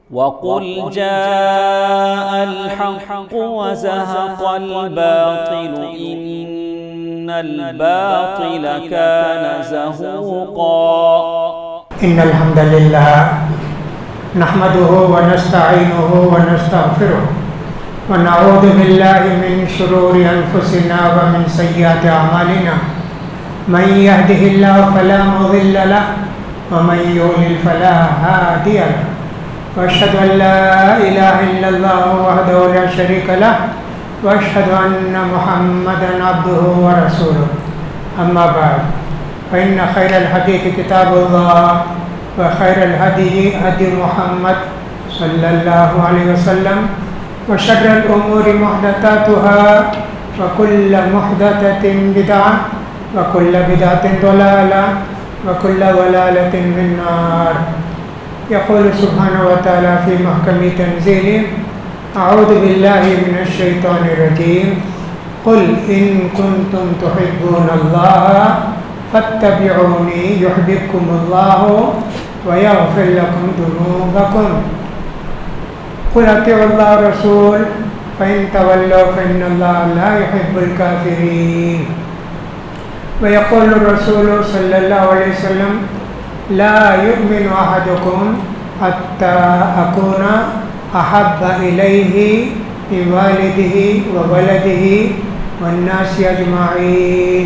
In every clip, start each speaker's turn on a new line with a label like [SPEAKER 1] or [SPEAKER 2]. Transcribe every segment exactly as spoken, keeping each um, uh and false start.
[SPEAKER 1] وَقُلْ جَاءَ الْحَقُّ وَزَهَقَ الْبَاطِلُ إِنَّ الْبَاطِلَ كَانَ زَهُوقًا
[SPEAKER 2] إن الحمد لله نحمده ونستعينه ونستغفره ونعوذ بالله من شرور أنفسنا ومن سيئات أعمالنا من يهده الله فلا مضل له ومن يضلل فلا هادي له وأشهد أن لا إله إلا الله وحده لا شريك له وأشهد أن محمدا عبده ورسوله أما بعد فإن خير الحديث كتاب الله وخير الهدي هدي محمد صلى الله عليه وسلم وشر الأمور محدثاتها وكل محدثة بدعة وكل بدعة ضلالة وكل ضلالة في النار. يقول سبحانه وتعالى في محكم تنزيله أعوذ بالله من الشيطان الرجيم قل إن كنتم تحبون الله فاتبعوني يحببكم الله ويغفر لكم ذنوبكم قل اطيعوا الله والرسول فإن تولوا فإن الله لا يحب الكافرين. ويقول الرسول صلى الله عليه وسلم لا يؤمن أحدكم حتى أكون أحب إليه من والده وولده والناس أجمعين.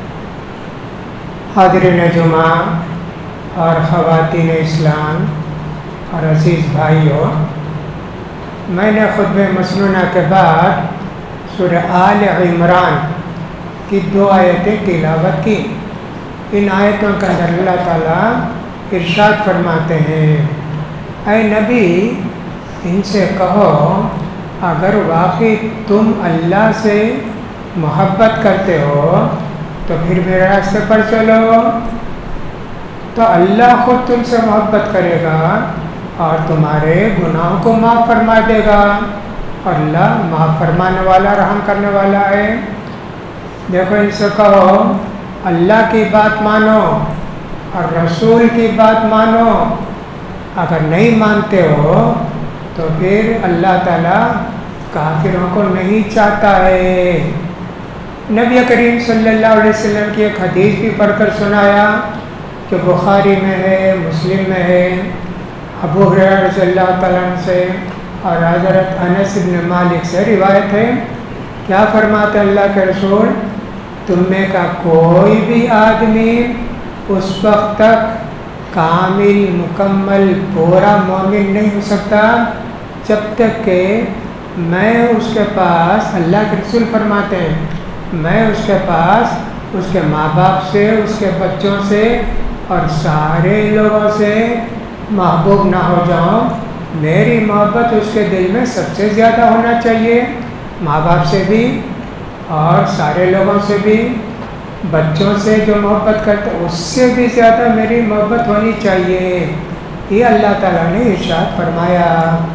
[SPEAKER 2] حاضرین جمعہ اور خواتین اسلام اور عزیز بھائیوں، میں نے خطبہ مسنونہ کے بعد سورہ آل عمران کی دو آیتیں تلاوت کی. ان آیتوں کے اندر اللہ تعالیٰ ارشاد فرماتے ہیں، اے نبی ان سے کہو اگر واقعی تم اللہ سے محبت کرتے ہو تو پھر میرے راستے پر چلو، تو اللہ خود تم سے محبت کرے گا اور تمہارے گناہوں کو معاف فرما دے گا، اور اللہ معاف فرمانے والا رحم کرنے والا ہے. دیکھو ان سے کہو اللہ کی بات مانو اور رسول کی بات مانو، اگر نہیں مانتے ہو تو پھر اللہ تعالیٰ کافروں کو نہیں چاہتا ہے. نبی کریم صلی اللہ علیہ وسلم کی ایک حدیث بھی پڑھ کر سنایا کہ بخاری میں ہے، مسلم میں ہے، ابو ہریرہ رضی اللہ تعالیٰ عنہ سے اور حضرت انس بن مالک سے روایت ہے. کیا فرماتے اللہ کے رسول، تم میں کا کوئی بھی آدمی اس وقت تک کامل مکمل پورا مومن نہیں ہو سکتا جب تک کہ میں اس کے پاس، اللہ کے رسول فرماتے ہیں، میں اس کے پاس اس کے ماں باپ سے، اس کے بچوں سے اور سارے لوگوں سے محبوب نہ ہو جاؤں. میری محبت اس کے دل میں سب سے زیادہ ہونا چاہیے، ماں باپ سے بھی اور سارے لوگوں سے بھی، بچوں سے جو محبت کرتے اس سے بھی زیادہ میری محبت ہونی چاہیے. یہ اللہ تعالیٰ نے ارشاد فرمایا.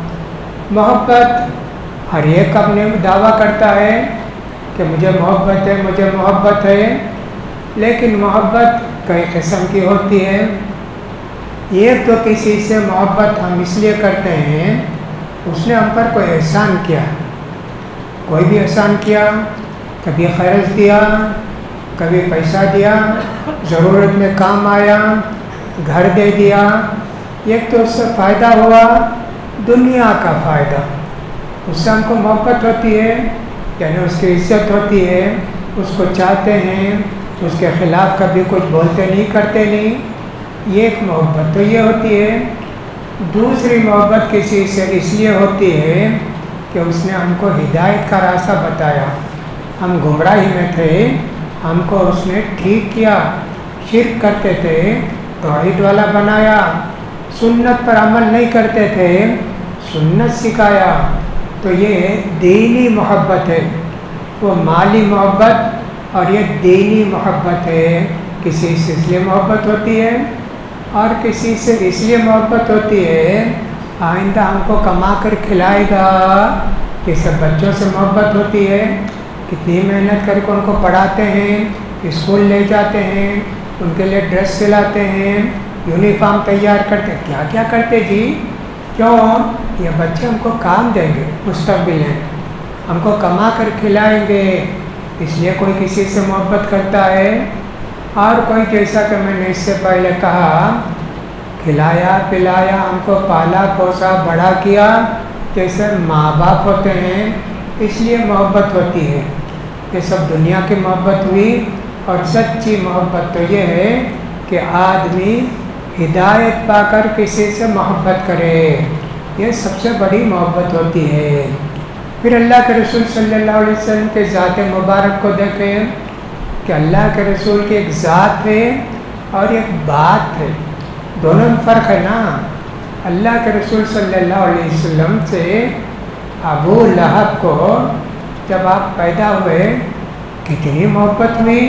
[SPEAKER 2] محبت ہر ایک اپنے دعویٰ کرتا ہے کہ مجھے محبت ہے، مجھے محبت ہے، لیکن محبت کئی قسم کی ہوتی ہے. ایک تو کسی سے محبت ہم اس لیے کرتے ہیں اس نے ہم پر کوئی احسان کیا، کوئی بھی احسان کیا، کبھی خرچ دیا، کبھی پیسہ دیا، ضرورت میں کام آیا، گھر دے دیا. ایک تو اس سے فائدہ ہوا، دنیا کا فائدہ، اس سے ہم کو محبت ہوتی ہے، یعنی اس کی عزت ہوتی ہے، اس کو چاہتے ہیں، اس کے خلاف کبھی کچھ بولتے نہیں، کرتے نہیں. یہ ایک محبت تو یہ ہوتی ہے. دوسری محبت کسی سے اس لیے ہوتی ہے کہ اس نے ہم کو ہدایت کا راستہ بتایا، ہم گمراہی میں تھے، ہم کو اس نے ٹھیک کیا، شرک کرتے تھے توحید والا بنایا، سنت پر عمل نہیں کرتے تھے، سنت سکھایا. تو یہ دینی محبت ہے. وہ مالی محبت اور یہ دینی محبت ہے. کسی سے اس لیے محبت ہوتی ہے اور کسی سے اس لیے محبت ہوتی ہے آئندہ ہم کو کما کر کھلائے گا. یہ سب بچوں سے محبت ہوتی ہے، کتنی محنت کر کے ان کو پڑھاتے ہیں، اسکول لے جاتے ہیں، ان کے لیے ڈریس سلاتے ہیں، یونیفارم تیار کرتے، کیا کیا کرتے جی. کیوں؟ یہ بچے ہم کو کام دیں گے مستقبل میں، ہم کو کما کر کھلائیں گے، اس لیے کوئی کسی سے محبت کرتا ہے۔ اور کوئی جیسا کہ میں نے اس سے پہلے کہا، کھلایا پلایا، ہم کو پالا پوسا بڑا کیا، جیسے ماں باپ ہوتے ہیں، اس لیے محبت ہوتی ہے۔ یہ سب دنیا کی محبت ہوئی، اور سچی محبت تو یہ ہے کہ آدمی ہدایت پا کر کسی سے محبت کرے، یہ سب سے بڑی محبت ہوتی ہے۔ پھر اللہ کے رسول صلی اللہ علیہ وسلم کے ذات مبارک کو دیکھیں کہ اللہ کے رسول کی ایک ذات ہے اور ایک بات ہے، دونوں میں فرق ہے نا۔ اللہ کے رسول صلی اللہ علیہ وسلم سے ابو لہب کو جب آپ پیدا ہوئے کتنی محبت ہوئی،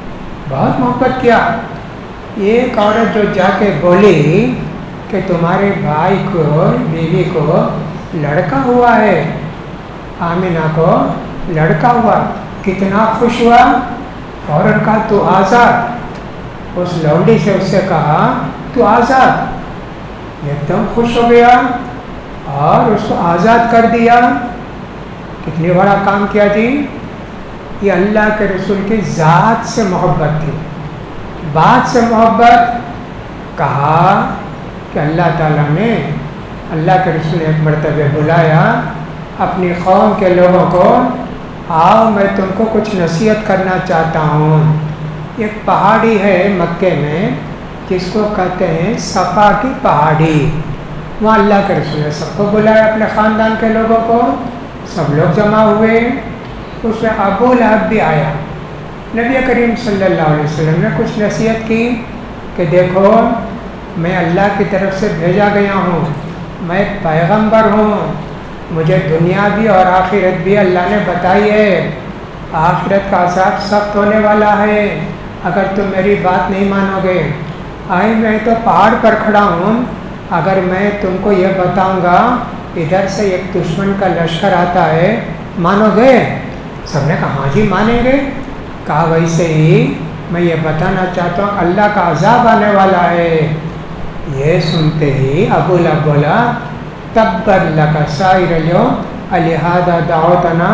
[SPEAKER 2] بہت محبت کیا۔ ایک عورت جو جا کے بولی کہ تمہارے بھائی کو، بیوی کو لڑکا ہوا ہے، آمینہ کو لڑکا ہوا، کتنا خوش ہوا، فوراً کہا تو آزاد۔ اس لوڈی سے اس سے کہا تو آزاد، ایک دم خوش ہو گیا اور اس کو آزاد کر دیا۔ کتنی بڑا کام کیا جی۔ یہ اللہ کے رسول کی ذات سے محبت تھی، بات سے محبت۔ کہا کہ اللہ تعالیٰ نے، اللہ کے رسول نے ایک مرتبہ بلایا اپنی قوم کے لوگوں کو، آؤ میں تم کو کچھ نصیحت کرنا چاہتا ہوں۔ ایک پہاڑی ہے مکے میں جس کو کہتے ہیں صفا کی پہاڑی، وہاں اللہ کے رسول نے سب کو بلایا، اپنے خاندان کے لوگوں کو، سب لوگ جمع ہوئے۔ اس میں ابو لہب بھی آیا۔ نبی کریم صلی اللہ علیہ وسلم نے کچھ نصیحت کی کہ دیکھو میں اللہ کی طرف سے بھیجا گیا ہوں، میں ایک پیغمبر ہوں، مجھے دنیا بھی اور آخرت بھی اللہ نے بتائی ہے، آخرت کا عذاب سخت ہونے والا ہے اگر تم میری بات نہیں مانو گے۔ آئی میں تو پہاڑ پر کھڑا ہوں، اگر میں تم کو یہ بتاؤں گا ادھر سے ایک دشمن کا لشکر آتا ہے، مانو گے؟ سب نے کہا ہاں جی مانیں گے۔ کہا ویسے ہی میں یہ بتانا چاہتا ہوں اللہ کا عذاب آنے والا ہے۔ یہ سنتے ہی ابو لہب بولا تبت لک سائر اليوم الہذا دعوتنا،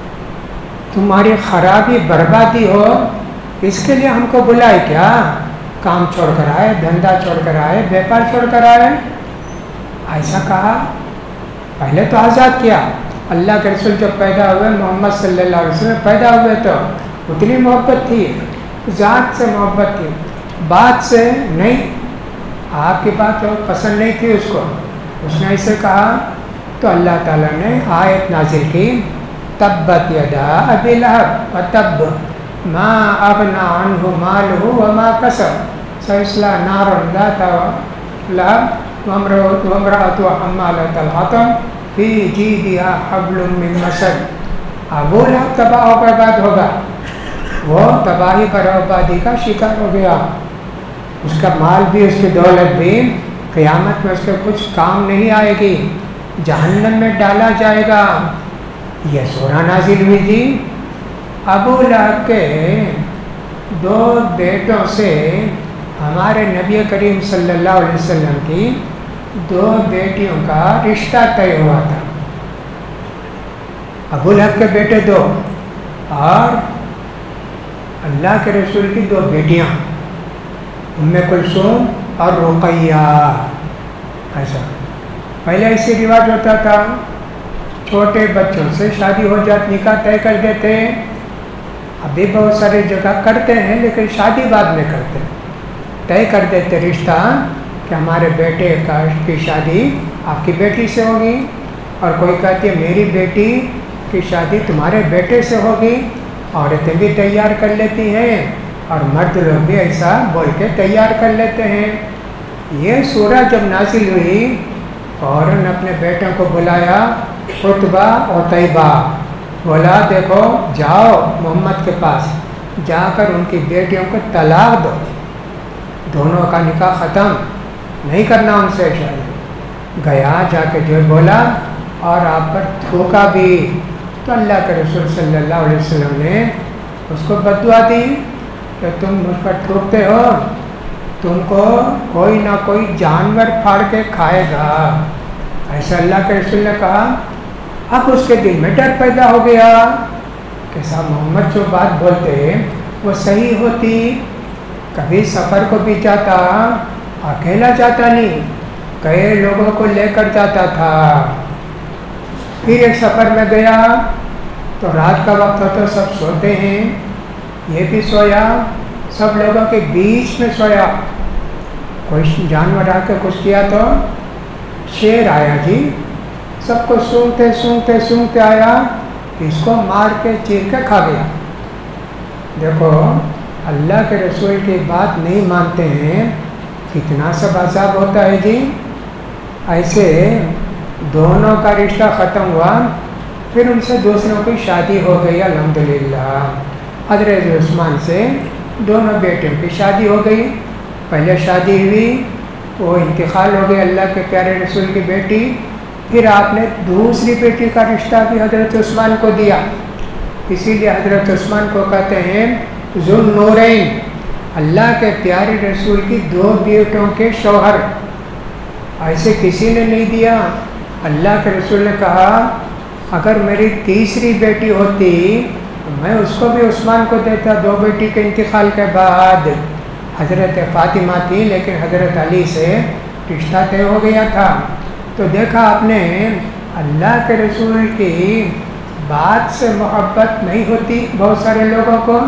[SPEAKER 2] تمہاری خرابی بربادی ہو اس کے لیے ہم کو بلائے کیا؟ کام چھوڑ کر آئے، دھندا چھوڑ کر آئے، بیپار چھوڑ کر آئے؟ ایسا کہا۔ پہلے تو آزاد کیا۔ اللہ کے رسول جب پیدا ہوئے، محمد صلی اللہ علیہ وسلم پیدا ہوئے تو اتنی محبت تھی، ذات سے محبت تھی، بات سے نہیں۔ آپ کی بات پسند نہیں تھی اس کو، اس نے ایسے کہا تو اللہ تعالیٰ نے آیت نازل کی تبت یدا ابی لہب وتب ما اغنی عنہ مالہ وما کسب سیصلی نارا ذات لہب وامرأتہ حمالۃ الحطب فی جیدہا حبل من مسد۔ ابو لہب تباہ و برباد ہوگا، وہ تباہی بربادی کا شکار ہو گیا، اس کا مال بھی اس کی دولت بھی قیامت میں اس کے کچھ کام نہیں آئے گی، جہنم میں ڈالا جائے گا۔ یہ سورہ نازل ہوئی تھی۔ ابو لہب کے دو بیٹوں سے ہمارے نبی کریم صلی اللہ علیہ وسلم کی دو بیٹیوں کا رشتہ طے ہوا تھا۔ ابو لہب کے بیٹے دو اور اللہ کے رسول کی دو بیٹیاں، ام کلثوم اور رقیہ۔ ایسا پہلے ایسی رواج ہوتا تھا، چھوٹے بچوں سے شادی ہو جاتی، نکاح طے کر دیتے، ابھی بہت ساری جگہ کرتے ہیں لیکن شادی بعد میں کرتے، طے کر دیتے رشتہ کہ ہمارے بیٹے کا کی شادی آپ کی بیٹی سے ہوگی، اور کوئی کہتی ہے میری بیٹی کی شادی تمہارے بیٹے سے ہوگی۔ عورتیں بھی تیار کر لیتی ہیں اور مرد لوگ بھی ایسا بول کے تیار کر لیتے ہیں۔ یہ سورہ جب نازل ہوئی فوراً اپنے بیٹوں کو بلایا، عتبہ اور طیبہ، بولا دیکھو جاؤ محمد کے پاس، جا کر ان کی بیٹیوں کو طلاق دو، دونوں کا نکاح ختم، نہیں کرنا ان سے شادی۔ گیا جا کے جو بولا اور آپ پر تھوکا بھی، تو اللہ کے رسول صلی اللہ علیہ وسلم نے اس کو بد دعا دی کہ تم مجھ پر تھوکتے ہو، تم کو کوئی نہ کوئی جانور پھاڑ کے کھائے گا۔ ایسا اللہ کے رسول نے کہا۔ اب اس کے دل میں ڈر پیدا ہو گیا کہ صاحب محمد جو بات بولتے وہ صحیح ہوتی، کبھی سفر کو بھی جاتا اکیلا جاتا نہیں، کئی لوگوں کو لے کر جاتا تھا۔ پھر ایک سفر میں گیا تو رات کا وقت ہو تو سب سوتے ہیں، یہ بھی سویا، سب لوگوں کے بیچ میں سویا۔ کوئی جانور آ کے کچھ کیا تو شیر آیا جی، سب کو سونگتے سونگتے سونگتے آیا، اس کو مار کے چیر کے کھا گیا۔ دیکھو اللہ کے رسول کی بات نہیں مانتے ہیں، کتنا سب عذاب ہوتا ہے جی۔ ایسے دونوں کا رشتہ ختم ہوا، پھر ان سے دوسروں کی شادی ہو گئی الحمدللہ۔ حضرت عثمان سے دونوں بیٹوں کی شادی ہو گئی۔ پہلے شادی ہوئی، وہ انتقال ہو گئی اللہ کے پیارے رسول کی بیٹی، پھر آپ نے دوسری بیٹی کا رشتہ بھی حضرت عثمان کو دیا۔ اسی لیے حضرت عثمان کو کہتے ہیں ذو النورین، اللہ کے پیارے رسول کی دو بیٹوں کے شوہر۔ ایسے کسی نے نہیں دیا۔ اللہ کے رسول نے کہا اگر میری تیسری بیٹی ہوتی تو میں اس کو بھی عثمان کو دیتا، دو بیٹی کے انتقال کے بعد۔ حضرت فاطمہ تھی لیکن حضرت علی سے رشتہ طے ہو گیا تھا۔ تو دیکھا آپ نے اللہ کے رسول کی بات سے محبت نہیں ہوتی، بہت سارے لوگوں کو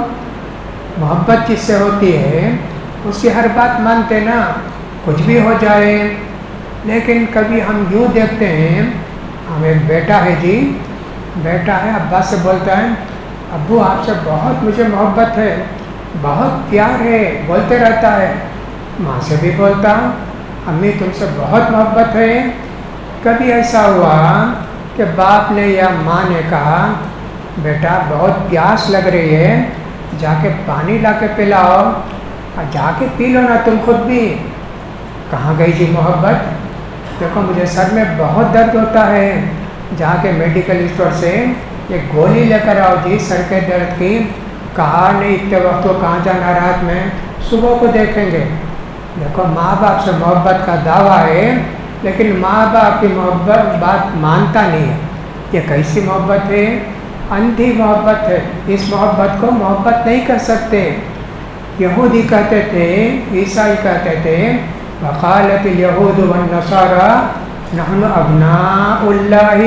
[SPEAKER 2] محبت جس سے ہوتی ہے اس کی ہر بات مانتے نا، کچھ بھی ہو جائے۔ لیکن کبھی ہم یوں دیکھتے ہیں، ہم ایک بیٹا ہے جی، بیٹا ہے، ابا سے بولتا ہے ابو آپ سے بہت مجھے محبت ہے، بہت پیار ہے، بولتے رہتا ہے۔ ماں سے بھی بولتا امی تم سے بہت محبت ہے۔ کبھی ایسا ہوا کہ باپ نے یا ماں نے کہا بیٹا بہت پیاس لگ رہی ہے، جا کے پانی لا کے پلاؤ، اور جا کے پی لو نا تم خود بھی۔ کہاں گئی جی محبت؟ دیکھو مجھے سر میں بہت درد ہوتا ہے، جا کے میڈیکل اسٹور سے ایک گولی لے کر آؤ جی سر کے درد کی۔ کہا نہیں اتنے وقت کو کہاں جانا، رات میں صبح کو دیکھیں گے۔ دیکھو ماں باپ سے محبت کا دعویٰ ہے لیکن ماں باپ کی محبت بات مانتا نہیں ہے۔ یہ کیسی محبت ہے؟ اندھی محبت ہے، اس محبت کو محبت نہیں کر سکتے۔ یہودی کہتے تھے، عیسائی کہتے تھے وقالت الیہود والنصارى نحن ابناء اللہ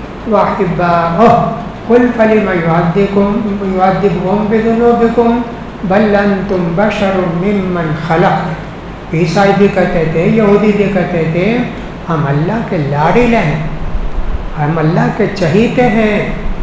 [SPEAKER 2] واحباؤہ قل فلم يعذبكم يعذبهم بذنوبكم بل انتم بشر ممن خلق۔ عیسائی بھی کہتے تھے، یہودی بھی کہتے تھے ہم اللہ کے لاڈلے ہیں، ہم اللہ کے چہیتے ہیں،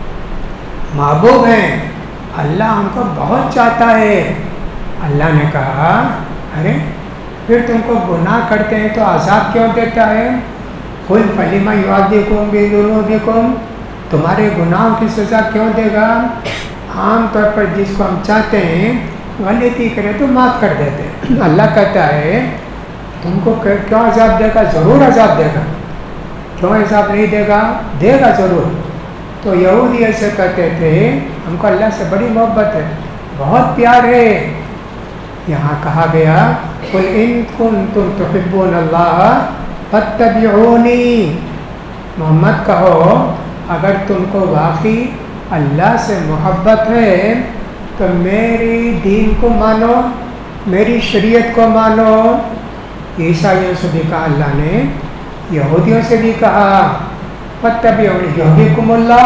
[SPEAKER 2] محبوب ہیں، اللہ ہم کو بہت چاہتا ہے۔ اللہ نے کہا ارے پھر تم کو گناہ کرتے ہیں تو عذاب کیوں دیتا ہے؟ قل فلم یعذبکم بذنوبکم، تمہارے گناہوں کی سزا کیوں دے گا؟ عام طور پر جس کو ہم چاہتے ہیں غلطی کرے تو معاف کر دیتے ہیں۔ اللہ کہتا ہے تم کو کیوں عذاب دے گا؟ ضرور عذاب دے گا۔ کیوں عذاب نہیں دے گا؟ دے گا ضرور۔ تو یہودی ایسے کہتے تھے ہم کو اللہ سے بڑی محبت ہے، بہت پیار ہے۔ یہاں کہا گیا قل ان کنتم تحبون اللہ فاتبعونی، محمد کہو اگر تم کو واقعی اللہ سے محبت ہے تو میری دین کو مانو، میری شریعت کو مانو۔ عیسائیوں سے بھی کہا اللہ نے، یہودیوں سے بھی کہا فاتبعونی یحببکم اللہ۔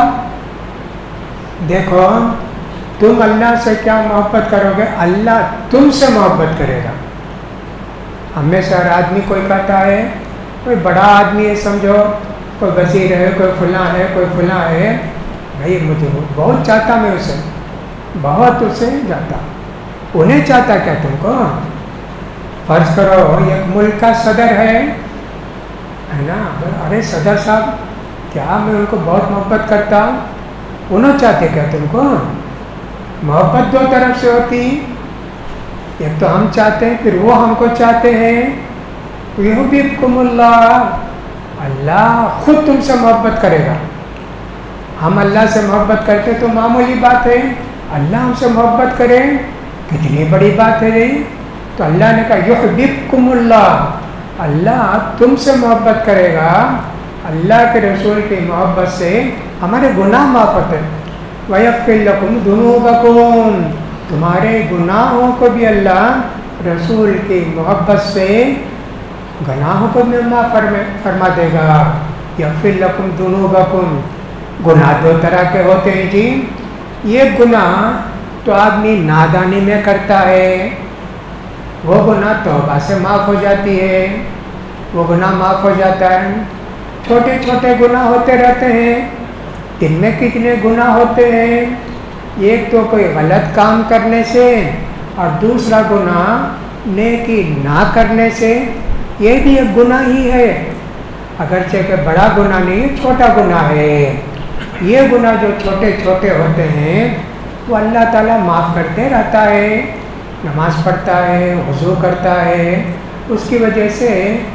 [SPEAKER 2] دیکھو تم اللہ سے کیا محبت کرو گے، اللہ تم سے محبت کرے گا۔ ہمیں سے ہر آدمی کوئی کہتا ہے، کوئی بڑا آدمی ہے سمجھو، کوئی وزیر ہے، کوئی فلاں ہے، کوئی فلاں ہے، بھائی مجھے بہت چاہتا میں اسے، بہت اسے جاتا۔ انہیں چاہتا کیا تم کو؟ فرض کرو ایک ملک کا صدر ہے ہے نا، ارے صدر صاحب کیا میں ان کو بہت محبت کرتا ہوں، انہوں چاہتے کیا تم کو؟ محبت دو طرف سے ہوتی، ایک تو ہم چاہتے ہیں پھر وہ ہم کو چاہتے ہیں۔ یحببکم اللہ، اللہ خود تم سے محبت کرے گا۔ ہم اللہ سے محبت کرتے تو معمولی بات ہے، اللہ ہم سے محبت کرے کتنی بڑی بات ہے۔ تو اللہ نے کہا یحببکم اللہ، اللہ تم سے محبت کرے گا اللہ کے رسول کی محبت سے ہمارے گناہ معاف ہوتے ہیں. وَيَغْفِرْ لَكُمْ ذُنُوبَكُمْ, تمہارے گناہوں کو بھی اللہ رسول کی محبت سے گناہوں کو بھی معاف فرما دے گا. یغفر لکم ذنوبکم, گناہ دو طرح کے ہوتے ہیں جی. یہ گناہ تو آدمی نادانی میں کرتا ہے, وہ گناہ توبہ سے معاف ہو جاتی ہے, وہ گناہ معاف ہو جاتا ہے. چھوٹے چھوٹے گناہ ہوتے رہتے ہیں, دن میں کتنے گناہ ہوتے ہیں. ایک تو کوئی غلط کام کرنے سے اور دوسرا گناہ نیکی نہ کرنے سے, یہ بھی ایک گناہ ہی ہے, اگرچہ کہ بڑا گناہ نہیں, چھوٹا گناہ ہے. یہ گناہ جو چھوٹے چھوٹے ہوتے ہیں وہ اللہ تعالیٰ معاف کرتے رہتا ہے. نماز پڑھتا ہے, وضو کرتا ہے, اس کی وجہ سے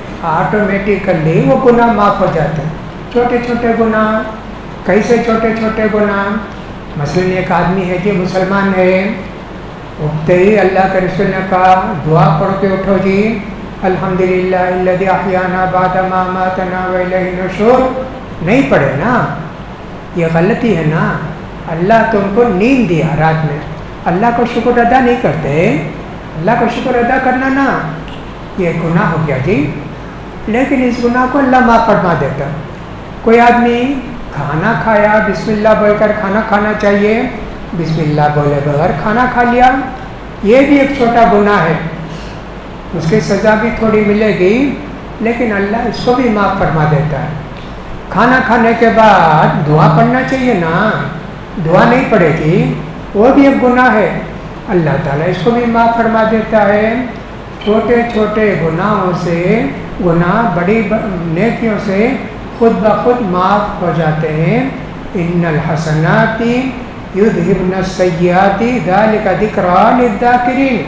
[SPEAKER 2] آٹومیٹیکلی وہ گناہ معاف ہو جاتے ہیں. چھوٹے چھوٹے گناہ, کیسے چھوٹے چھوٹے گناہ؟ مثلاً ایک آدمی ہے جی, مسلمان ہے, اٹھتے ہی اللہ کے رسول نے کہا دعا پڑھ کے اٹھو جی, الحمدللہ الذی احیانا بعد ما اماتنا والیہ النشور. نہیں پڑھے نا, یہ غلطی ہے نا. اللہ تم کو نیند دیا رات میں, اللہ کو شکر ادا نہیں کرتے. اللہ کو شکر ادا کرنا نا, یہ گناہ ہو گیا جی. لیکن اس گناہ کو اللہ معاف فرما دیتا. کوئی آدمی کھانا کھایا, بسم اللہ بول کر کھانا کھانا چاہیے, بسم اللہ بولے بغیر کھانا کھا لیا, یہ بھی ایک چھوٹا گناہ ہے. اس کی سزا بھی تھوڑی ملے گی, لیکن اللہ اس کو بھی معاف فرما دیتا ہے. کھانا کھانے کے بعد دعا پڑھنا چاہیے نا, دعا نہیں پڑھے گی, وہ بھی ایک گناہ ہے. اللہ تعالیٰ اس کو بھی معاف فرما دیتا ہے. چھوٹے چھوٹے گناہوں سے, گناہ بڑی نیکیوں سے خود بخود معاف ہو جاتے ہیں. ان الحسنات یذہبن السیئات ذلک ذکریٰ للذاکرین.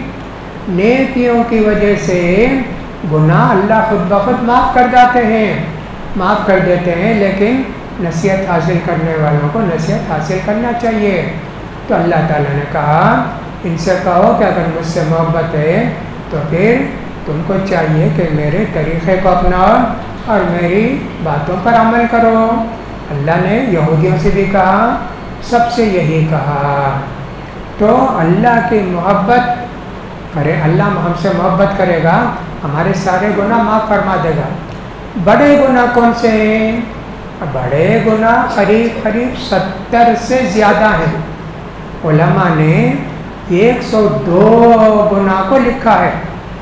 [SPEAKER 2] نیکیوں کی وجہ سے گناہ اللہ خود بخود معاف کر جاتے ہیں, معاف کر دیتے ہیں. لیکن نصیحت حاصل کرنے والوں کو نصیحت حاصل کرنا چاہیے. تو اللہ تعالیٰ نے کہا ان سے کہو کہ اگر مجھ سے محبت ہے تو پھر تم کو چاہیے کہ میرے طریقے کو اپناؤ اور میری باتوں پر عمل کرو. اللہ نے یہودیوں سے بھی کہا, سب سے یہی کہا. تو اللہ کی محبت کرے, اللہ ہم سے محبت کرے گا, ہمارے سارے گناہ معاف فرما دے گا. بڑے گناہ کون سے ہیں؟ بڑے گناہ قریب قریب ستر سے زیادہ ہیں. علماء نے ایک سو دو گناہ کو لکھا ہے.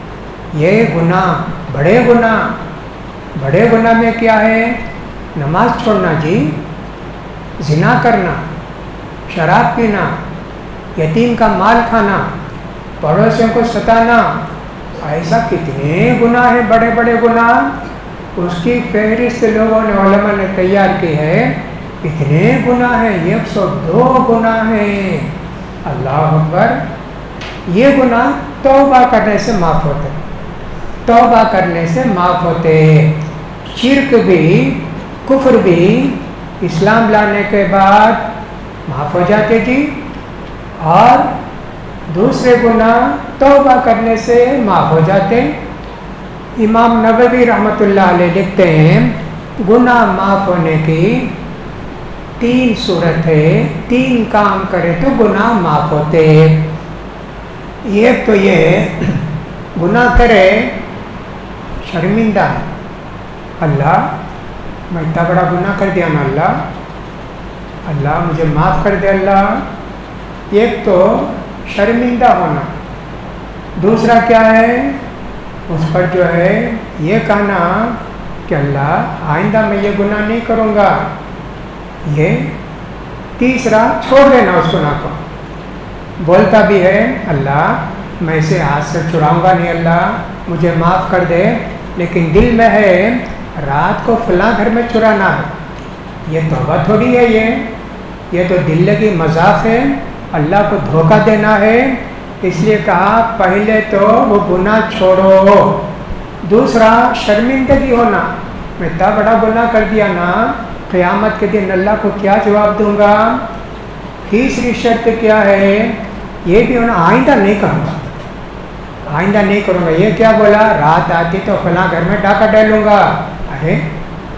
[SPEAKER 2] یہ گناہ بڑے گناہ, بڑے گناہ میں کیا ہے؟ نماز چھوڑنا جی, زنا کرنا, شراب پینا, یتیم کا مال کھانا, پڑوسیوں کو ستانا, ایسا کتنے گناہ ہیں بڑے بڑے گناہ. اس کی فہرست لوگوں نے, علماء نے تیار کی ہے. اتنے گناہ ہیں, ایک سو دو گناہ ہیں. اللہ اکبر. یہ گناہ توبہ کرنے سے معاف ہوتے, توبہ کرنے سے معاف ہوتے. شرک بھی, کفر بھی اسلام لانے کے بعد معاف ہو جاتے جی. اور دوسرے گناہ توبہ کرنے سے معاف ہو جاتے. امام نووی رحمۃ اللہ علیہ لکھتے ہیں گناہ معاف ہونے کی تین صورت ہے, تین کام کرے تو گناہ معاف ہوتے. ایک تو یہ گناہ کرے شرمندہ ہے, اللہ میں اتنا بڑا گناہ کر دیا نا, اللہ اللہ مجھے معاف کر دے اللہ. ایک تو شرمندہ ہونا. دوسرا کیا ہے؟ اس پر جو ہے یہ کہنا کہ اللہ آئندہ میں یہ گناہ نہیں کروں گا. یہ تیسرا چھوڑ دینا اس گناہ کو. بولتا بھی ہے اللہ میں اسے ہاتھ سے چھڑاؤں گا نہیں, اللہ مجھے معاف کر دے, لیکن دل میں ہے رات کو فلاں گھر میں چرانا ہے. یہ توبہ تھوڑی ہے, یہ یہ تو دل لگی مذاق ہے, اللہ کو دھوکہ دینا ہے. اس لیے کہا پہلے تو وہ گناہ چھوڑو. دوسرا شرمندگی ہونا, میں اتنا بڑا گناہ کر دیا نا, قیامت کے دن اللہ کو کیا جواب دوں گا. تیسری شرط کیا ہے؟ یہ بھی ہونا آئندہ نہیں کروں گا, آئندہ نہیں کروں گا. یہ کیا بولا؟ رات آتی تو فلاں گھر میں ڈاکہ ڈالوں گا. ارے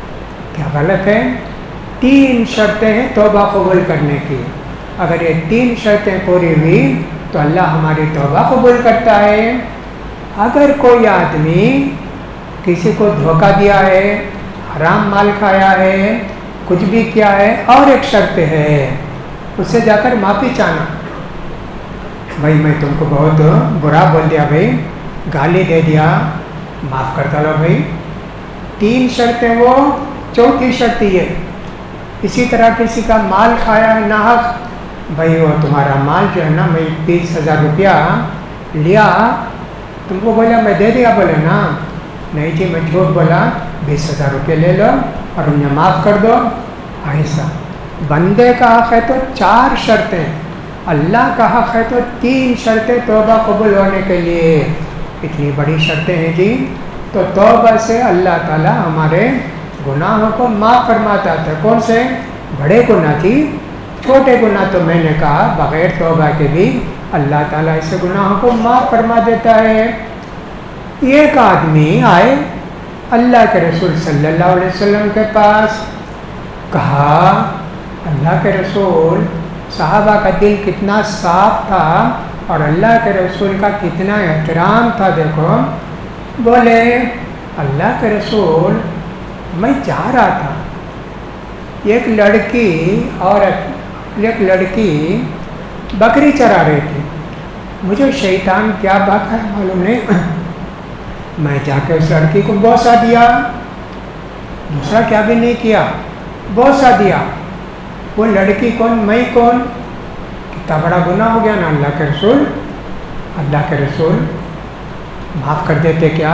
[SPEAKER 2] کیا غلط ہے؟ تین شرطیں ہیں توبہ قبول کرنے کی، اگر یہ تین شرطیں پوری ہوئی تو اللہ ہماری توبہ قبول کرتا ہے۔ اگر کوئی آدمی کسی کو دھوکہ دیا ہے، حرام مال کھایا ہے، کچھ بھی کیا ہے، اور ایک شرط ہے اس سے جا کر معافی چاہنا، بھائی میں تم کو بہت برا بول دیا، بھائی گالی دے دیا، معاف کرتا لو بھائی۔ تین شرطیں وہ، چوتھی شرط یہ۔ اسی طرح کسی کا مال کھایا ہے ناحق، بھائی وہ تمہارا مال جو ہے نا، میں بیس ہزار روپیہ لیا، تم کو بولا میں دے دیا، بولے نا نہیں جی میں جھوٹ بولا، بیس ہزار روپیہ لے لو اور انہیں معاف کر دو۔ ایسا بندے کا حق ہے تو چار شرطیں، اللہ کا حق ہے تو تین شرطیں توبہ قبول ہونے کے لیے۔ اتنی بڑی شرطیں ہیں جی، تو توبہ سے اللہ تعالیٰ ہمارے گناہوں کو معاف فرماتا تھا۔ کون سے؟ بڑے گناہ کی، چھوٹے گناہ تو میں نے کہا بغیر توبہ کے بھی اللہ تعالیٰ ایسے گناہوں کو معاف فرما دیتا ہے۔ ایک آدمی آئے اللہ کے رسول صلی اللہ علیہ وسلم کے پاس، کہا اللہ کے رسول، صحابہ کا دل کتنا صاف تھا اور اللہ کے رسول کا کتنا احترام تھا، دیکھو، بولے اللہ کے رسول میں جا رہا تھا، ایک لڑکی اور ایک لڑکی بکری چرا رہی تھی، مجھے شیطان کیا بات ہے معلوم نہیں، میں جا کے اس لڑکی کو بوسہ دیا، دوسرا کیا بھی نہیں کیا، بوسہ دیا۔ وہ لڑکی کون، میں کون؟ کتنا بڑا گناہ ہو گیا نا اللہ کے رسول۔ اللہ کے رسول معاف کر دیتے کیا؟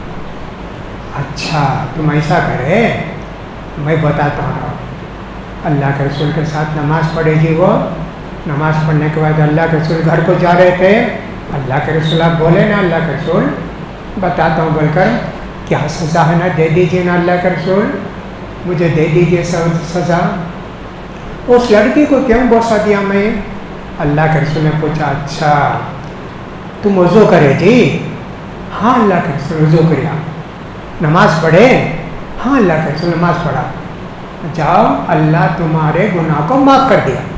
[SPEAKER 2] اچھا تم ایسا کرے، میں بتاتا ہوں۔ اللہ کے رسول کے ساتھ نماز پڑھے گی وہ، نماز پڑھنے کے بعد اللہ کے رسول گھر کو جا رہے تھے، اللہ کے رسول آپ بولے نا اللہ کے رسول بتاتا ہوں بول کر، کیا سزا ہے نا دے دیجیے نا اللہ کے رسول، مجھے دے دیجیے سزا۔ اس لڑکی کو کیوں بوسہ دیا میں؟ اللہ کے رسول نے پوچھا اچھا تم وضو کرے جی؟ ہاں اللہ کے رسول وضو کریا۔ نماز پڑھے؟ ہاں اللہ کے رسول نماز پڑھا۔ جاؤ اللہ تمہارے گناہ کو معاف کر دیا۔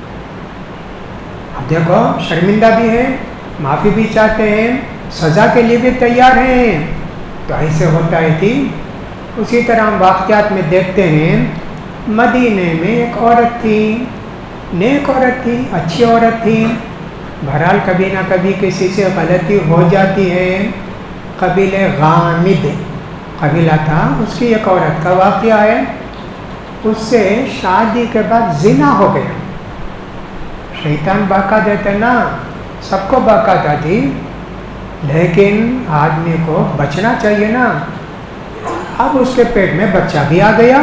[SPEAKER 2] اب دیکھو شرمندہ بھی ہے، معافی بھی چاہتے ہیں، سزا کے لیے بھی تیار ہیں، تو ایسے ہوتا ہے کہ اسی طرح ہم واقعات میں دیکھتے ہیں، مدینے میں ایک عورت تھی، نیک عورت تھی، اچھی عورت تھی، بہرحال کبھی نہ کبھی کسی سے غلطی ہو جاتی ہے۔ قبیلہ غامد قبیلہ تھا، اس کی ایک عورت کا واقعہ ہے، اس سے شادی کے بعد زنا ہو گیا۔ شیطان بہکا دیتا نا، سب کو بہکاتا تھی، لیکن آدمی کو بچنا چاہیے نا۔ اب اس کے پیٹ میں بچہ بھی آ گیا،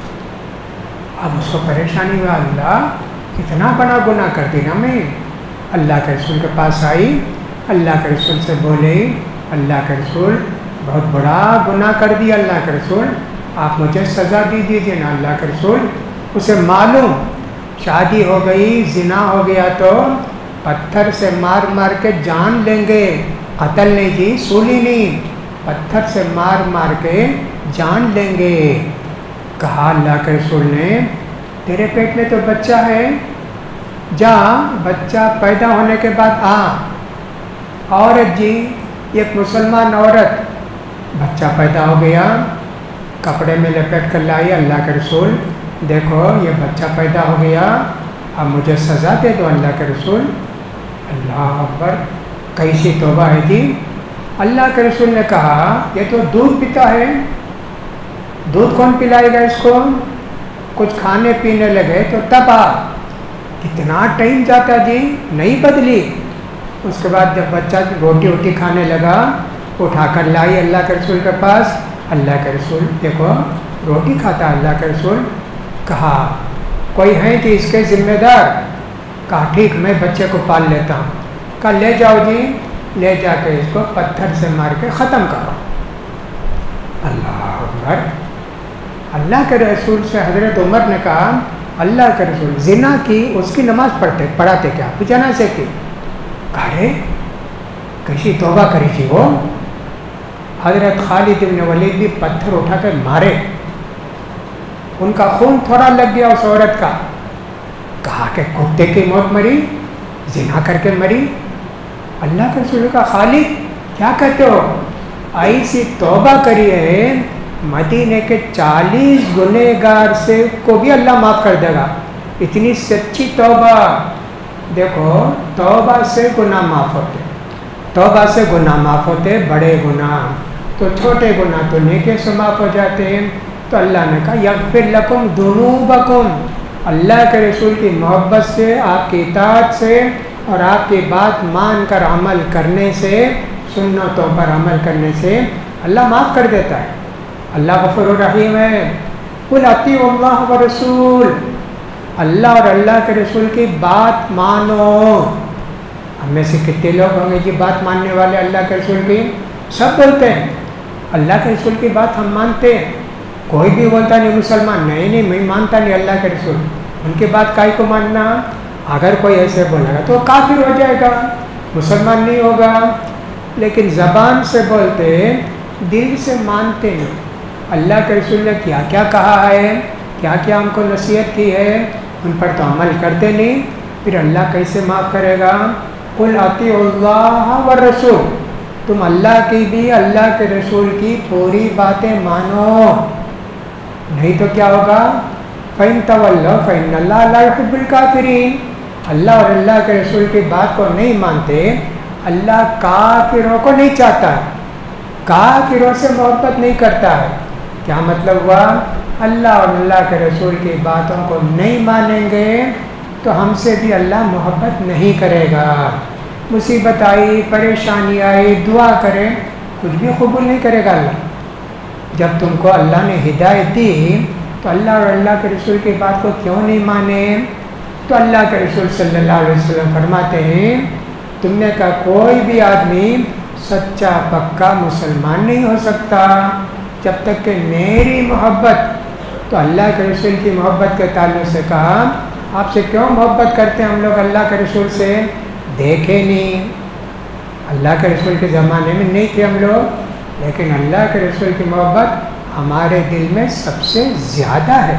[SPEAKER 2] اب اس کو پریشانی ہوا، اللہ کتنا بڑا گناہ کر دی نا میں۔ اللہ کے رسول کے پاس آئی، اللہ کے رسول سے بولے اللہ کے رسول بہت بڑا گناہ کر دیا، اللہ کے رسول آپ مجھے سزا دی دیجیے نا۔ اللہ کے رسول اسے معلوم شادی ہو گئی، زنا ہو گیا تو پتھر سے مار مار کے جان لیں گے، قتل نہیں جی، سولی نہیں، پتھر سے مار مار کے جان لیں گے۔ کہا اللہ کے رسول نے تیرے پیٹ میں تو بچہ ہے، جا بچہ پیدا ہونے کے بعد آ۔ عورت جی، ایک مسلمان عورت، بچہ پیدا ہو گیا، کپڑے میں لپیٹ کر لائی، اللہ کے رسول دیکھو یہ بچہ پیدا ہو گیا، اب مجھے سزا دے دو اللہ کے رسول۔ اللہ اکبر، کیسی توبہ ہے جی۔ اللہ کے رسول نے کہا یہ تو دودھ پیتا ہے، دودھ کون پلائے گا اس کو؟ کچھ کھانے پینے لگے تو تب آ۔ کتنا ٹائم جاتا جی، نہیں بدلی۔ اس کے بعد جب بچہ روٹی ووٹی کھانے لگا، اٹھا کر لائی اللہ کے رسول کے پاس، اللہ کے رسول دیکھو روٹی کھاتا اللہ کے رسول۔ کہا کوئی ہے کہ اس کے ذمہ دار؟ کہا ٹھیک میں بچے کو پال لیتا ہوں۔ کہا لے جاؤ جی، لے جا کے اس کو پتھر سے مار کے ختم کرو۔ اللہ اکبر، اللہ کے رسول سے حضرت عمر نے کہا اللہ کے رسول زنا کی اس کی نماز پڑھتے پڑھاتے کیا؟ پوچھنا سے کی؟ کہا کیسی توبہ کری تھی وہ۔ حضرت خالد بن ولید بھی پتھر اٹھا کر مارے، ان کا خون تھوڑا لگ گیا اس عورت کا. کہا کہ کتے کی موت مری, زنا کر کے مری. اللہ کے رسول کا خالق کیا کہتے ہو؟ ایسی توبہ کری ہے مدینے کے چالیس گنہگار سے کو بھی اللہ معاف کر دے گا. اتنی سچی توبہ. دیکھو توبہ سے گناہ معاف ہوتے, توبہ سے گناہ معاف ہوتے, بڑے گناہ تو چھوٹے گناہ تو نیکی سے معاف ہو جاتے ہیں. تو اللہ نے کہا یغفر لکم ذنوبکم, اللہ کے رسول کی محبت سے, آپ کی اطاعت سے اور آپ کی بات مان کر عمل کرنے سے, سنتوں پر عمل کرنے سے اللہ معاف کر دیتا ہے. اللہ غفور الرحیم ہے. قل اطیعوا اللہ ورسول, اللہ اور اللہ کے رسول کی بات مانو. ہم میں سے کتنے لوگ ہوں گے جی بات ماننے والے اللہ کے رسول کی؟ سب بولتے ہیں اللہ کے رسول کی بات ہم مانتے ہیں. کوئی بھی بولتا نہیں مسلمان نہیں نہیں میں مانتا نہیں اللہ کے رسول, ان کی بات کائی کو ماننا؟ اگر کوئی ایسے بولے گا تو کافر ہو جائے گا, مسلمان نہیں ہوگا. لیکن زبان سے بولتے, دل سے مانتے نہیں. اللہ کے رسول نے کیا کیا کہا ہے, کیا کیا ہم کو نصیحت کی ہے, ان پر تو عمل کرتے نہیں, پھر اللہ کیسے معاف کرے گا؟ قل اطیعوا اللہ والرسول, تم اللہ کی بھی اللہ کے رسول کی پوری باتیں مانو. نہیں تو کیا ہوگا؟ فَإِن تَوَلَّوْا فَإِنَّ اللَّهَ لَا يُحِبُّ الْكَافِرِينَ. اللہ اور اللہ کے رسول کی بات کو نہیں مانتے, اللہ کافروں کو نہیں چاہتا ہے, کافروں سے محبت نہیں کرتا ہے. کیا مطلب ہوا؟ اللہ اور اللہ کے رسول کی باتوں کو نہیں مانیں گے تو ہم سے بھی اللہ محبت نہیں کرے گا. مصیبت آئی, پریشانی آئی, دعا کریں, کچھ بھی قبول نہیں کرے گا اللہ. جب تم کو اللہ نے ہدایت دی تو اللہ اور اللہ کے رسول کی بات کو کیوں نہیں مانے؟ تو اللہ کے رسول صلی اللہ علیہ وسلم فرماتے ہیں تم نے کہا کوئی بھی آدمی سچا پکا مسلمان نہیں ہو سکتا جب تک کہ میری محبت, تو اللہ کے رسول کی محبت کے تعلق سے کہا آپ سے کیوں محبت کرتے ہیں ہم لوگ اللہ کے رسول سے؟ دیکھے نہیں, اللہ کے رسول کے زمانے میں نہیں تھے ہم لوگ, لیکن اللہ کے رسول کی محبت ہمارے دل میں سب سے زیادہ ہے.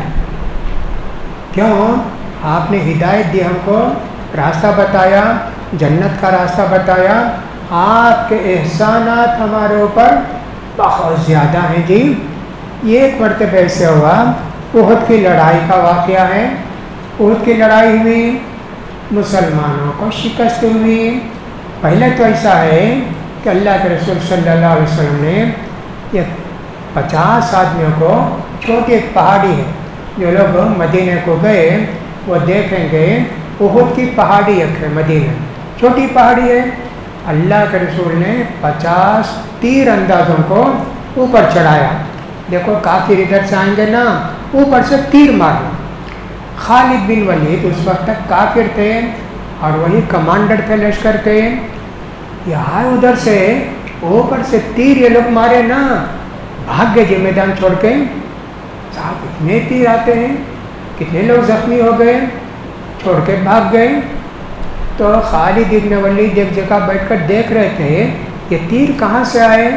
[SPEAKER 2] کیوں؟ آپ نے ہدایت دی, ہم کو راستہ بتایا, جنت کا راستہ بتایا, آپ کے احسانات ہمارے اوپر بہت زیادہ ہیں جی. یہ ایک مرتبہ ایسے ہوا, احد کی لڑائی کا واقعہ ہے. احد کی لڑائی ہوئی, مسلمانوں کو شکست ہوئی. پہلے تو ایسا ہے کہ اللہ کے رسول صلی اللہ علیہ وسلم نے یہ پچاس آدمیوں کو, چھوٹی ایک پہاڑی ہے, جو لوگ مدینہ کو گئے وہ دیکھیں گے احد کی پہاڑی ایک ہے مدینہ, چھوٹی پہاڑی ہے. اللہ کے رسول نے پچاس تیر اندازوں کو اوپر چڑھایا. دیکھو کافر ادھر سے آئیں گے نا, اوپر سے تیر مارنا. خالد بن ولید اس وقت تک کافر تھے اور وہی کمانڈر تھے لشکر کے. یہ آئے ادھر سے, اوپر سے تیر یہ لوگ مارے نا, بھاگ گئے جی میدان چھوڑ کے. صاحب اتنے تیر آتے ہیں, کتنے لوگ زخمی ہو گئے, چھوڑ کے بھاگ گئے. تو خالد بن ولید ایک جگہ بیٹھ کر دیکھ رہے تھے یہ تیر کہاں سے آئے.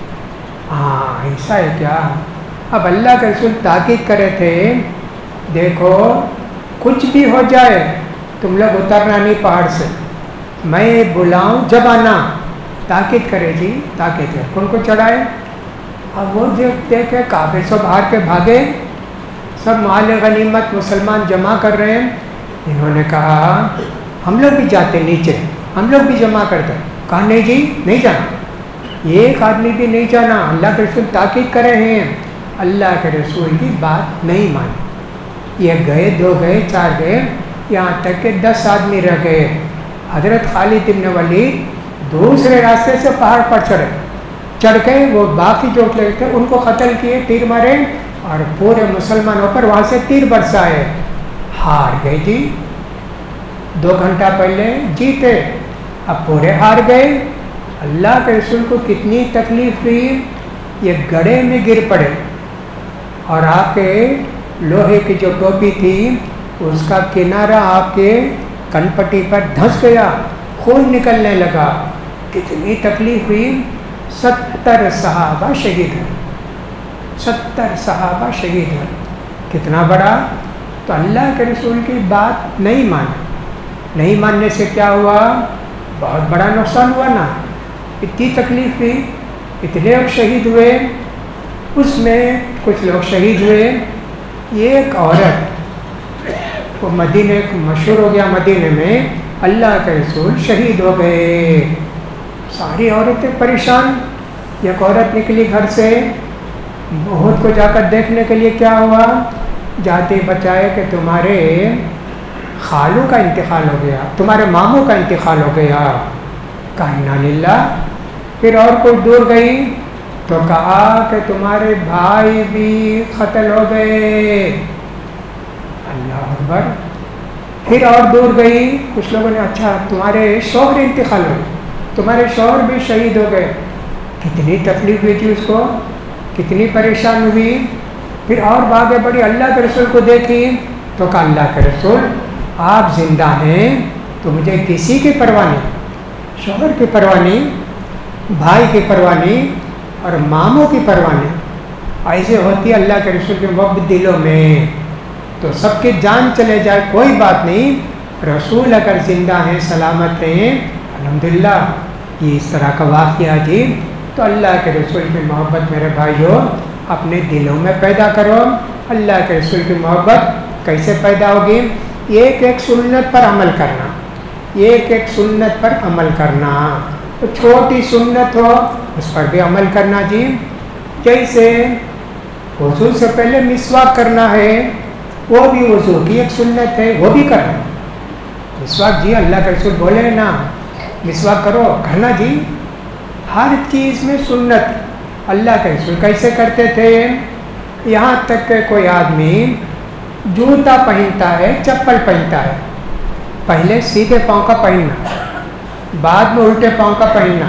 [SPEAKER 2] ہاں ایسا ہے کیا؟ اب اللہ کے رسول تاکید کرے تھے دیکھو کچھ بھی ہو جائے تم لوگ اترنا نہیں پہاڑ سے, میں بلاؤں جب آنا. تاکید کرے جی, تاکید کر کن کو چڑھائے. اب وہ دیکھ دیکھے کافر سب ہار کے بھاگے, سب مال غنیمت مسلمان جمع کر رہے ہیں. انہوں نے کہا ہم لوگ بھی جاتے نیچے, ہم لوگ بھی جمع کرتے. کہا نہیں جی نہیں جانا, ایک آدمی بھی نہیں جانا. اللہ کے رسول تاکید کر رہے ہیں, اللہ کے رسول کی بات نہیں مانی. یہ گئے, دو گئے, چار گئے, یہاں تک کہ دس آدمی رہ گئے. حضرت خالد بن ولید دوسرے راستے سے پہاڑ پر چڑھے, چڑھ کے وہ باقی جو لوگ تھے ان کو قتل کیے, تیر مارے اور پورے مسلمانوں پر وہاں سے تیر برسائے. ہار گئے جی, دو گھنٹہ پہلے جیتے, اب پورے ہار گئے. اللہ کے رسول کو کتنی تکلیف ہوئی, یہ گڑھے میں گر پڑے اور آپ کے لوہے کی جو ٹوپی تھی اس کا کنارہ آپ کے کن پٹی پر دھنس گیا, خون نکلنے لگا. کتنی تکلیف ہوئی. ستر صحابہ شہید ہیں, ستر صحابہ شہید ہیں. کتنا بڑا؟ تو اللہ کے رسول کی بات نہیں مانا، نہیں ماننے سے کیا ہوا؟ بہت بڑا نقصان ہوا نا، اتنی تکلیف ہوئی، اتنے لوگ شہید ہوئے، اس میں کچھ لوگ شہید ہوئے، ایک عورت وہ مدینے مشہور ہو گیا، مدینے میں اللہ کے رسول شہید ہو گئے، ساری عورتیں پریشان، ایک عورت نکلی گھر سے، احد کو جا کر دیکھنے کے لیے، کیا ہوا؟ جاتے بچائے کہ تمہارے خالوں کا انتقال ہو گیا، تمہارے ماموں کا انتقال ہو گیا، کہا انا للہ۔ پھر اور کوئی دور گئی تو کہا کہ تمہارے بھائی بھی قتل ہو گئے، اللہ اکبر۔ پھر اور دور گئی، کچھ لوگوں نے اچھا تمہارے شوہر انتقال ہو گئے، تمہارے شوہر بھی شہید ہو گئے، کتنی تکلیف ہوئی تھی اس کو، کتنی پریشان ہوئی۔ پھر اور باتیں بڑی اللہ کے رسول کو دیکھی تو کہا اللہ کے رسول آپ زندہ ہیں تو مجھے کسی کی پرواہ نہیں، شوہر کی پرواہ نہیں، بھائی کی پرواہ نہیں، اور ماموں کی پرواہ نہیں، ایسے ہوتی ہے اللہ کے رسول کے محبت دلوں میں، تو سب کی جان چلے جائے کوئی بات نہیں، رسول اگر زندہ ہیں سلامت ہیں الحمدللہ۔ یہ اس طرح کا واقعہ جی، تو اللہ کے رسول کی محبت میرے بھائیوں اپنے دلوں میں پیدا کرو۔ اللہ کے رسول کی محبت کیسے پیدا ہوگی؟ ایک ایک سنت پر عمل کرنا، ایک ایک سنت پر عمل کرنا، تو چھوٹی سنت ہو اس پر بھی عمل کرنا جی، جیسے وضو سے پہلے مسواک کرنا ہے، وہ بھی وضو کی ایک سنت ہے، وہ بھی کرنا۔ مسواک جی اللہ کے رسول بولے نا مسواک کرو، کرنا جی، ہر چیز میں سنت۔ اللہ کے رسول کیسے کرتے تھے؟ یہاں تک کہ کوئی آدمی جوتا پہنتا ہے، چپل پہنتا ہے، پہلے سیدھے پاؤں کا پہننا، بعد میں الٹے پاؤں کا پہننا،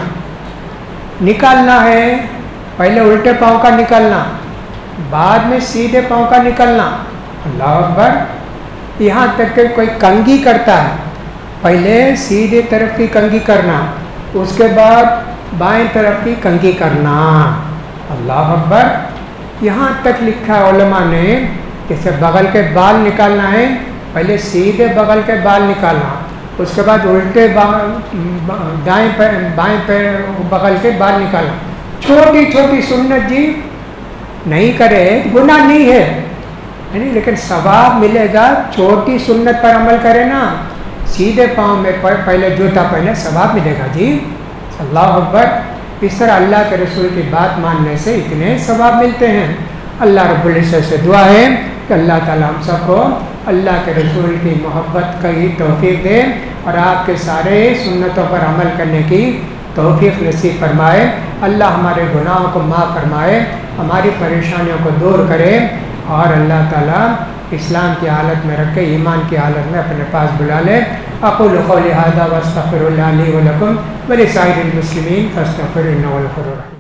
[SPEAKER 2] نکالنا ہے پہلے الٹے پاؤں کا نکالنا، بعد میں سیدھے پاؤں کا نکالنا، اللہ اکبر۔ یہاں تک کہ کوئی کنگھی کرتا ہے، پہلے سیدھے طرف کی کنگھی کرنا، اس کے بعد بائیں طرف کی کنگھی کرنا، اللہ اکبر۔ یہاں تک لکھا علماء نے جیسے بغل کے بال نکالنا ہے، پہلے سیدھے بغل کے بال نکالنا، اس کے بعد الٹے دائیں بائیں بغل کے بال نکالنا، چھوٹی چھوٹی سنت جی، نہیں کرے گناہ نہیں ہے یعنی، لیکن ثواب ملے گا، چھوٹی سنت پر عمل کرے نا، سیدھے پاؤں میں پہلے جوتا پہنے، ثواب ملے گا جی، اللہ اکبر۔ اس طرح اللہ کے رسول کی بات ماننے سے اتنے ثواب ملتے ہیں۔ اللہ رب العزت سے دعا ہے کہ اللہ تعالیٰ ہم سب کو اللہ کے رسول کی محبت کی توفیق دے، اور آپ کے سارے سنتوں پر عمل کرنے کی توفیق نصیب فرمائے۔ اللہ ہمارے گناہوں کو معاف فرمائے، ہماری پریشانیوں کو دور کرے، اور اللہ تعالیٰ اسلام کی حالت میں رکھے، ایمان کی حالت میں اپنے پاس بلا لے۔ اقول قولی ھذا واستغفر اللہ لی ولکم ولسائر المسلمین فاستغفروہ انہ هو الغفور الرحیم۔